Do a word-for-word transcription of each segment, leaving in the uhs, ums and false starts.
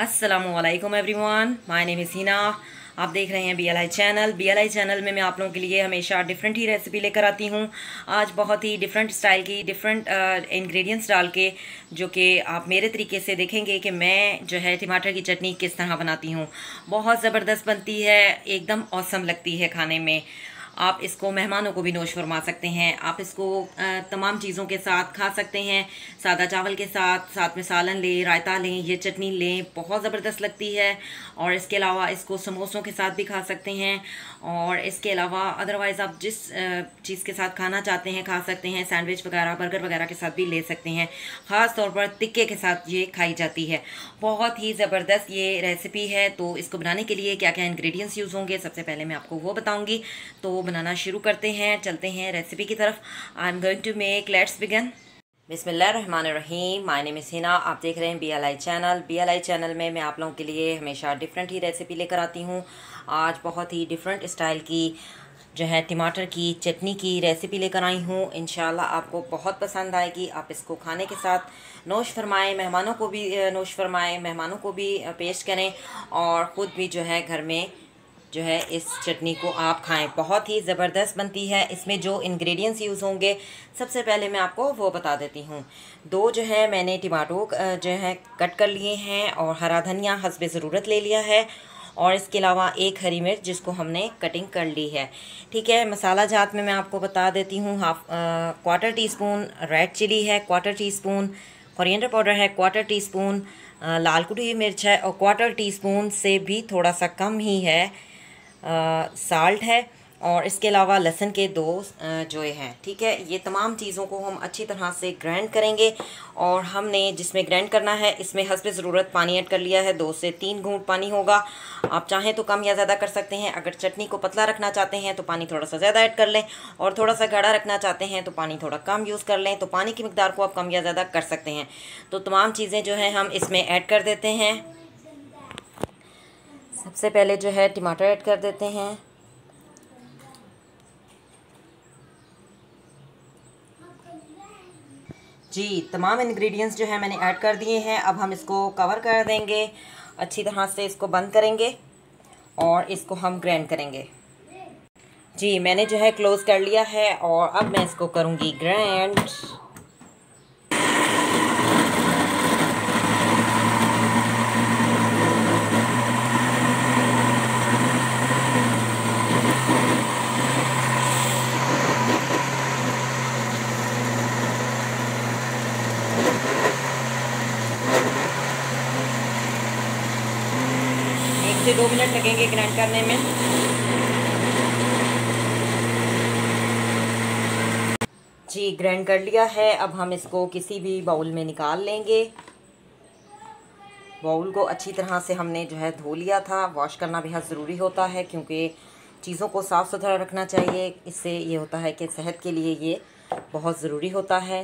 अस्सलामुअलैकुम everyone, my name is Hina. आप देख रहे हैं B L I channel. B L I channel में मैं आप लोगों के लिए हमेशा डिफरेंट ही रेसिपी लेकर आती हूँ। आज बहुत ही डिफरेंट स्टाइल की डिफरेंट इंग्रेडिएंट्स डाल के, जो कि आप मेरे तरीके से देखेंगे कि मैं जो है टमाटर की चटनी किस तरह बनाती हूँ। बहुत ज़बरदस्त बनती है, एकदम औसम लगती है खाने में। आप इसको मेहमानों को भी नोश फरमा सकते हैं। आप इसको तमाम चीज़ों के साथ खा सकते हैं। सादा चावल के साथ, साथ में सालन लें, रायता लें, ये चटनी लें, बहुत ज़बरदस्त लगती है। और इसके अलावा इसको समोसों के साथ भी खा सकते हैं। और इसके अलावा अदरवाइज़ आप जिस चीज़ के साथ खाना चाहते हैं खा सकते हैं। सैंडविच वगैरह, बर्गर वगैरह के साथ भी ले सकते हैं। ख़ास तौर पर तिक्के के साथ ये खाई जाती है। बहुत ही ज़बरदस्त ये रेसिपी है। तो इसको बनाने के लिए क्या क्या इंग्रेडिएंट्स यूज़ होंगे, सबसे पहले मैं आपको वो बताऊँगी। तो बनाना शुरू करते हैं, चलते हैं रेसिपी की तरफ। I am going to make, let's begin. बिस्मिल्लाहिर्रहमानिर्रहीम। My name is Hina. आप देख रहे हैं B L I channel. B L I channel में मैं आप लोगों के लिए हमेशा डिफरेंट ही रेसिपी लेकर आती हूँ। आज बहुत ही डिफरेंट स्टाइल की जो है टमाटर की चटनी की रेसिपी लेकर आई हूँ। इंशाल्लाह आपको बहुत पसंद आएगी। आप इसको खाने के साथ नोश फरमाएँ, मेहमानों को भी नोश फरमाएँ, मेहमानों को भी पेश करें और ख़ुद भी जो है घर में जो है इस चटनी को आप खाएं। बहुत ही ज़बरदस्त बनती है। इसमें जो इंग्रेडिएंट्स यूज़ होंगे, सबसे पहले मैं आपको वो बता देती हूँ। दो जो है मैंने टमाटो जो है कट कर लिए हैं और हरा धनिया हस्बे ज़रूरत ले लिया है। और इसके अलावा एक हरी मिर्च जिसको हमने कटिंग कर ली है। ठीक है, मसाला जात में मैं आपको बता देती हूँ। Half quarter teaspoon red chilli है, quarter teaspoon coriander powder है, क्वार्टर टी स्पून लाल कुटी मिर्च है और क्वार्टर टी स्पून से भी थोड़ा सा कम ही है साल्ट है। और इसके अलावा लहसुन के दो जो हैं। ठीक है, ये तमाम चीज़ों को हम अच्छी तरह से ग्राइंड करेंगे। और हमने जिसमें ग्राइंड करना है इसमें हस्बे ज़रूरत पानी ऐड कर लिया है। दो से तीन घूंट पानी होगा। आप चाहें तो कम या ज़्यादा कर सकते हैं। अगर चटनी को पतला रखना चाहते हैं तो पानी थोड़ा सा ज़्यादा ऐड कर लें, और थोड़ा सा गाढ़ा रखना चाहते हैं तो पानी थोड़ा कम यूज़ कर लें। तो पानी की मिकदार को आप कम या ज़्यादा कर सकते हैं। तो तमाम चीज़ें जो हैं हम इसमें ऐड कर देते हैं। सबसे पहले जो है टमाटर ऐड कर देते हैं। जी, तमाम इंग्रेडिएंट्स जो है मैंने ऐड कर दिए हैं। अब हम इसको कवर कर देंगे, अच्छी तरह से इसको बंद करेंगे और इसको हम ग्राइंड करेंगे। जी, मैंने जो है क्लोज़ कर लिया है और अब मैं इसको करूँगी ग्राइंड। से दो मिनट लगेंगे ग्राइंड करने में। जी, ग्राइंड कर लिया है। अब हम इसको किसी भी बाउल में निकाल लेंगे। बाउल को अच्छी तरह से हमने जो है धो लिया था। वॉश करना बेहद ज़रूरी होता है क्योंकि चीज़ों को साफ़ सुथरा रखना चाहिए। इससे ये होता है कि सेहत के लिए ये बहुत ज़रूरी होता है।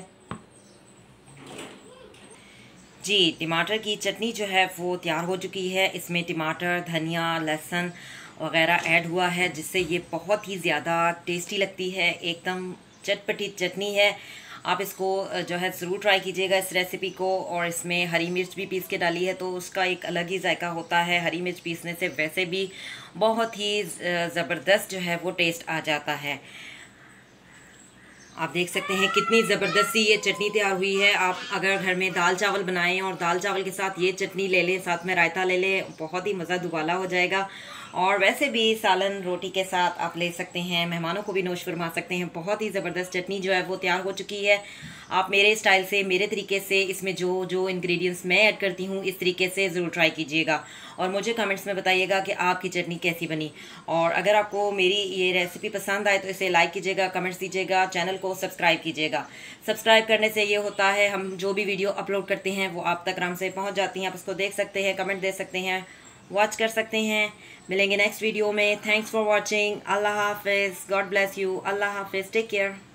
जी, टमाटर की चटनी जो है वो तैयार हो चुकी है। इसमें टमाटर, धनिया, लहसुन वगैरह ऐड हुआ है, जिससे ये बहुत ही ज़्यादा टेस्टी लगती है। एकदम चटपटी चटनी है। आप इसको जो है ज़रूर ट्राई कीजिएगा इस रेसिपी को। और इसमें हरी मिर्च भी पीस के डाली है तो उसका एक अलग ही जायका होता है। हरी मिर्च पीसने से वैसे भी बहुत ही ज़बरदस्त जो है वो टेस्ट आ जाता है। आप देख सकते हैं कितनी ज़बरदस्त सी ये चटनी तैयार हुई है। आप अगर घर में दाल चावल बनाएं और दाल चावल के साथ ये चटनी ले लें, साथ में रायता ले लें, बहुत ही मज़ा दुबाला हो जाएगा। और वैसे भी सालन रोटी के साथ आप ले सकते हैं, मेहमानों को भी नोश फरमा सकते हैं। बहुत ही ज़बरदस्त चटनी जो है वो तैयार हो चुकी है। आप मेरे स्टाइल से, मेरे तरीके से इसमें जो जो इंग्रेडिएंट्स मैं ऐड करती हूँ इस तरीके से ज़रूर ट्राई कीजिएगा और मुझे कमेंट्स में बताइएगा कि आपकी चटनी कैसी बनी। और अगर आपको मेरी ये रेसिपी पसंद आए तो इसे लाइक कीजिएगा, कमेंट्स दीजिएगा, चैनल को सब्सक्राइब कीजिएगा। सब्सक्राइब करने से ये होता है हम जो भी वीडियो अपलोड करते हैं वो आप तक आराम से पहुँच जाती हैं। आप उसको देख सकते हैं, कमेंट दे सकते हैं, वॉच कर सकते हैं। मिलेंगे नेक्स्ट वीडियो में। Thanks for watching. अल्लाह हाफिज़। God bless you. अल्लाह हाफिज़। Take care.